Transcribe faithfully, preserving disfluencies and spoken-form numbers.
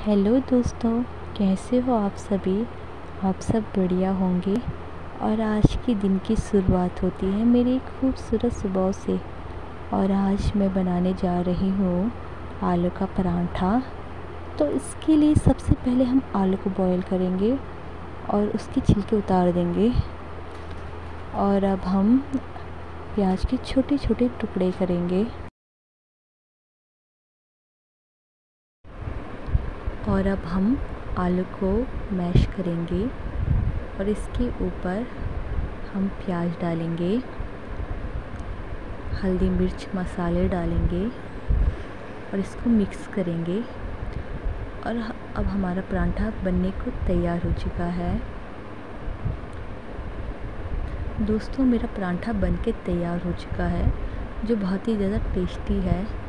Hello दोस्तों, कैसे हो आप सभी। आप सब बढ़िया होंगे। और आज के दिन की शुरुआत होती है मेरी एक खूबसूरत सुबह से। और आज मैं बनाने जा रही हूँ आलू का पराठा। तो इसके लिए सबसे पहले हम आलू को बॉईल करेंगे और उसके छिलके उतार देंगे। और अब हम प्याज के छोटे छोटे टुकड़े करेंगे। और अब हम आलू को मैश करेंगे और इसके ऊपर हम प्याज डालेंगे, हल्दी मिर्च मसाले डालेंगे और इसको मिक्स करेंगे। और अब हमारा पराठा बनने को तैयार हो चुका है। दोस्तों, मेरा पराठा बनके तैयार हो चुका है, जो बहुत ही ज़्यादा टेस्टी है।